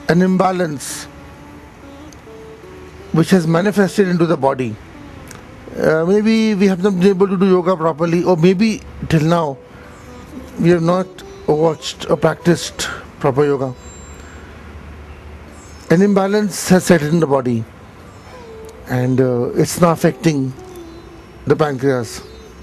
an imbalance which has manifested into the body. Maybe we have not been able to do yoga properly, or maybe till now we have not watched or practiced proper yoga. An imbalance has set in the body, and it's now affecting the pancreas.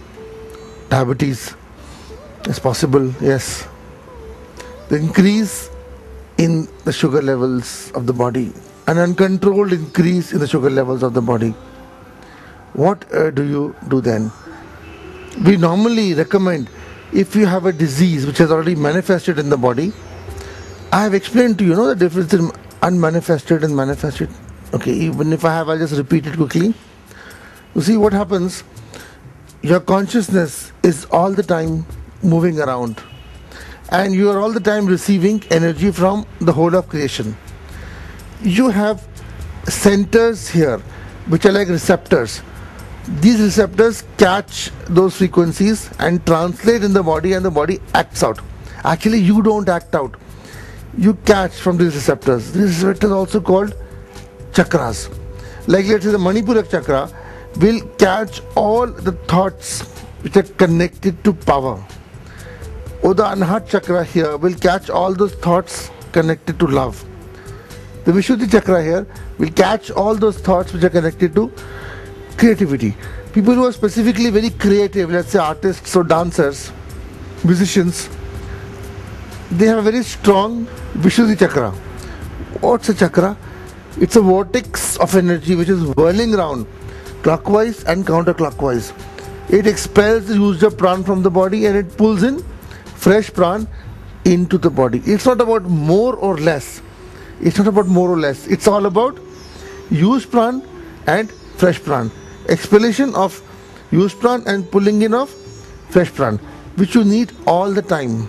Diabetes is possible, yes. The increase in the sugar levels of the body, an uncontrolled increase in the sugar levels of the body. What do you do then? We normally recommend, if you have a disease which has already manifested in the body, I have explained to you, the difference in unmanifested and manifested. Okay, even if I have, I'll just repeat it quickly. You see what happens, your consciousness is all the time moving around, and you are all the time receiving energy from the whole of creation. You have centers here which are like receptors. These receptors catch those frequencies and translate in the body, and the body acts out. Actually, you don't act out. You catch from these receptors. These receptors are also called chakras. Like let's say the Manipurak chakra will catch all the thoughts which are connected to power. Or the Anhat chakra here will catch all those thoughts connected to love. The Vishuddhi chakra here will catch all those thoughts which are connected to creativity. People who are specifically very creative, let's say artists or dancers, musicians, they have a very strong Vishuddhi chakra. What's a chakra? It's a vortex of energy which is whirling around clockwise and counterclockwise. It expels the used up pran from the body, and it pulls in fresh pran into the body. It's not about more or less. It's not about more or less. It's all about used pran and fresh pran. Expellation of used pran and pulling in of fresh pran, which you need all the time.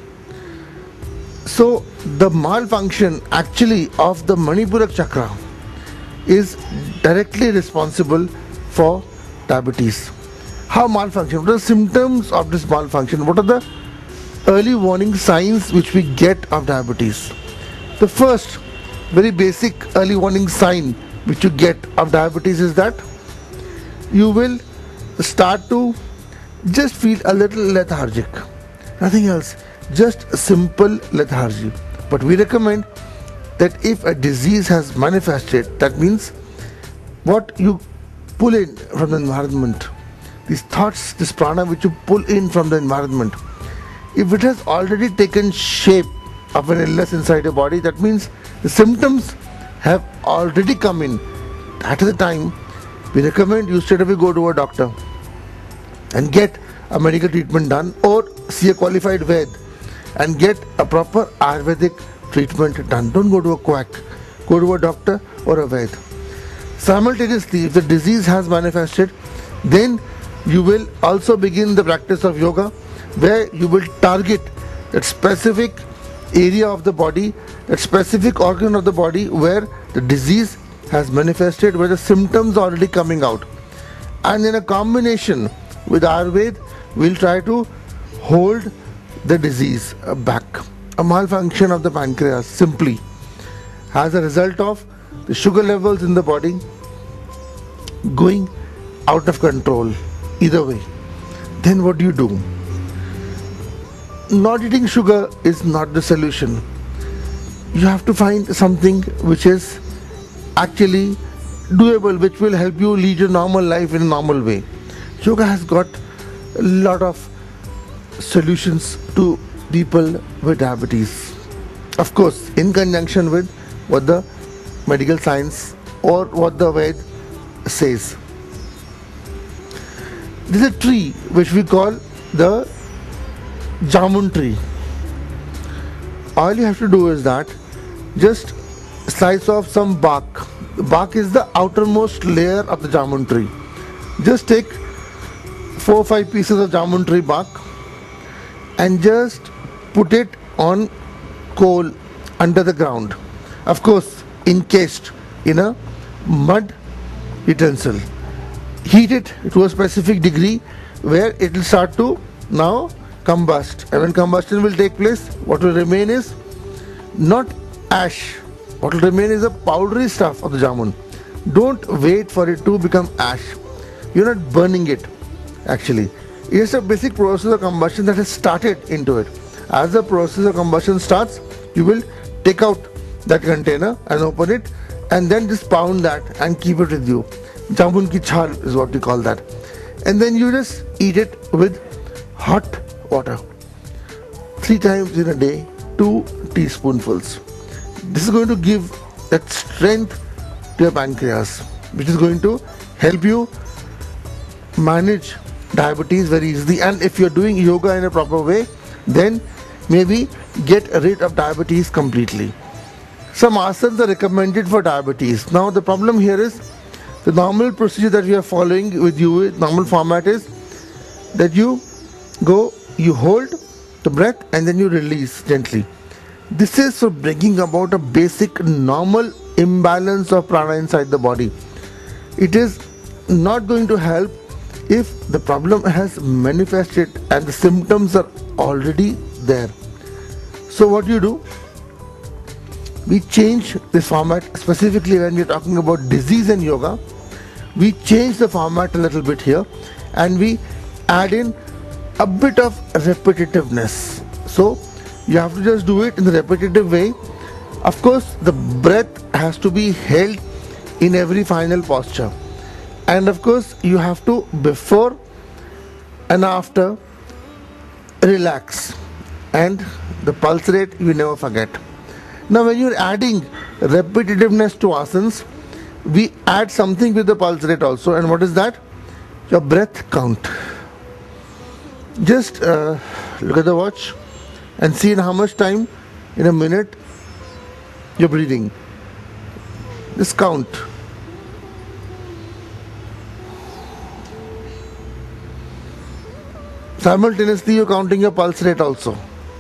So the malfunction actually of the Manipurak chakra is directly responsible for diabetes. How malfunction? What are the symptoms of this malfunction? What are the early warning signs which we get of diabetes? The first very basic early warning sign which you get of diabetes is that you will start to just feel a little lethargic. Nothing else. Just simple lethargy. But we recommend that if a disease has manifested, that means what you pull in from the environment, these thoughts, this prana which you pull in from the environment, if it has already taken shape of an illness inside your body, that means the symptoms have already come in. At the time, we recommend you straight away go to a doctor and get a medical treatment done, or see a qualified Vaid and get a proper Ayurvedic treatment done. Don't go to a quack. Go to a doctor or a Vaid. Simultaneously, if the disease has manifested, then you will also begin the practice of yoga, where you will target that specific area of the body, that specific organ of the body where the disease has manifested, where the symptoms are already coming out. And in a combination with Ayurveda, we'll try to hold the disease back. A malfunction of the pancreas simply as a result of the sugar levels in the body going out of control either way. Then what do you do? Not eating sugar is not the solution. You have to find something which is actually doable, which will help you lead your normal life in a normal way. Yoga has got a lot of solutions to people with diabetes. Of course, in conjunction with what the medical science or what the Ved says. There is a tree which we call the Jamun tree. All you have to do is that just slice off some bark. The bark is the outermost layer of the Jamun tree. Just take 4 or 5 pieces of Jamun tree bark and just put it on coal under the ground. Of course, encased in a mud utensil. Heat it to a specific degree where it will start to now combust. And when combustion will take place, what will remain is not ash, What will remain is the powdery stuff of the jamun. Don't wait for it to become ash. You're not burning it, actually. It's a basic process of combustion that has started into it. As the process of combustion starts, you will take out that container and open it, and then just pound that and keep it with you. Jamun ki chhal is what we call that. And then you just eat it with hot water. 3 times in a day, 2 teaspoonfuls. This is going to give that strength to your pancreas, which is going to help you manage diabetes very easily. And if you're doing yoga in a proper way, then maybe get rid of diabetes completely. Some asanas are recommended for diabetes. Now the problem here is the normal procedure that we are following with you, normal format is that you go, you hold the breath and then you release gently. This is for bringing about a basic normal imbalance of prana inside the body. It is not going to help if the problem has manifested and the symptoms are already there. So what you do, we change this format, specifically when we're talking about disease and yoga. We change the format a little bit here and we add in a bit of repetitiveness. So you have to just do it in the repetitive way. Of course, the breath has to be held in every final posture. And of course, you have to, before and after, relax. And the pulse rate, you never forget. Now, when you're adding repetitiveness to asanas, we add something with the pulse rate also. And what is that? Your breath count. Just look at the watch and see in how much time, in a minute, you're breathing. Just count. Simultaneously, you're counting your pulse rate also.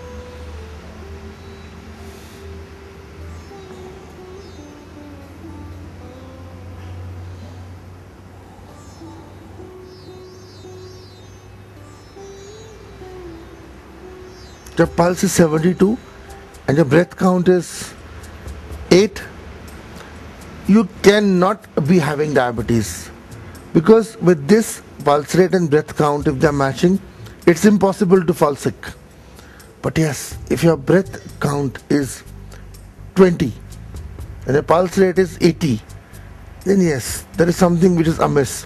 Your pulse is 72 and your breath count is 8. You cannot be having diabetes, because with this pulse rate and breath count, if they are matching, it's impossible to fall sick. But yes, if your breath count is 20 and your pulse rate is 80, then yes, there is something which is amiss.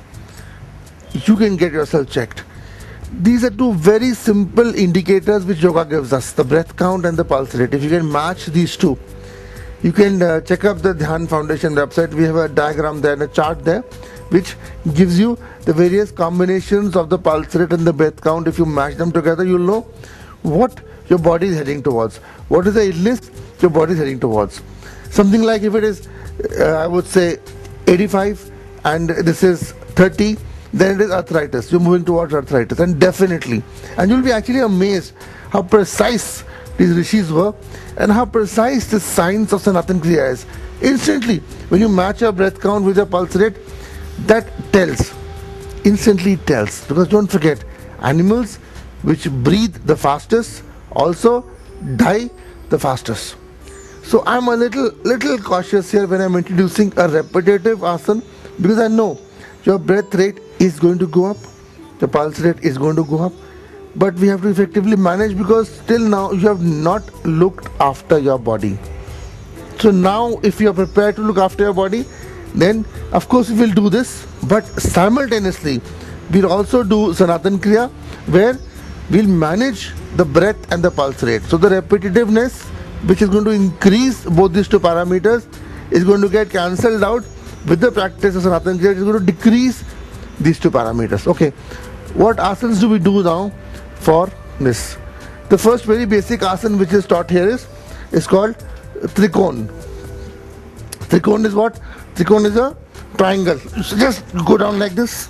You can get yourself checked. These are 2 very simple indicators which yoga gives us, the breath count and the pulse rate. If you can match these 2, you can check up the Dhyan Foundation website. We have a diagram there and a chart there which gives you the various combinations of the pulse rate and the breath count. If you match them together, you'll know what your body is heading towards. What is the illness your body is heading towards. Something like if it is, I would say 85 and this is 30, then it is arthritis. You're moving towards arthritis, and definitely. And you'll be actually amazed how precise these rishis were and how precise the science of Sanatan Kriya is. Instantly, when you match your breath count with your pulse rate, that tells. Instantly tells. Because don't forget, animals which breathe the fastest also die the fastest. So I'm a little cautious here when I'm introducing a repetitive asana, because I know your breath rate is going to go up, the pulse rate is going to go up, but we have to effectively manage, because till now you have not looked after your body. So now if you are prepared to look after your body, then of course we will do this, but simultaneously we'll also do Sanatan Kriya, where we'll manage the breath and the pulse rate. So the repetitiveness, which is going to increase both these 2 parameters, is going to get cancelled out with the practice of Sanatan Kriya. It is going to decrease these 2 parameters. Okay, what asanas do we do now for this? The first very basic asana which is taught here is called Trikon. Trikon is what? Trikon is a triangle. So just go down like this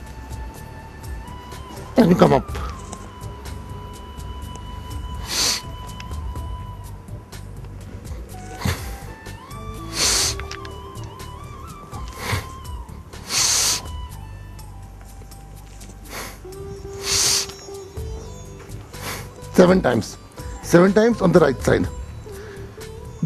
and you come up. Seven times on the right side.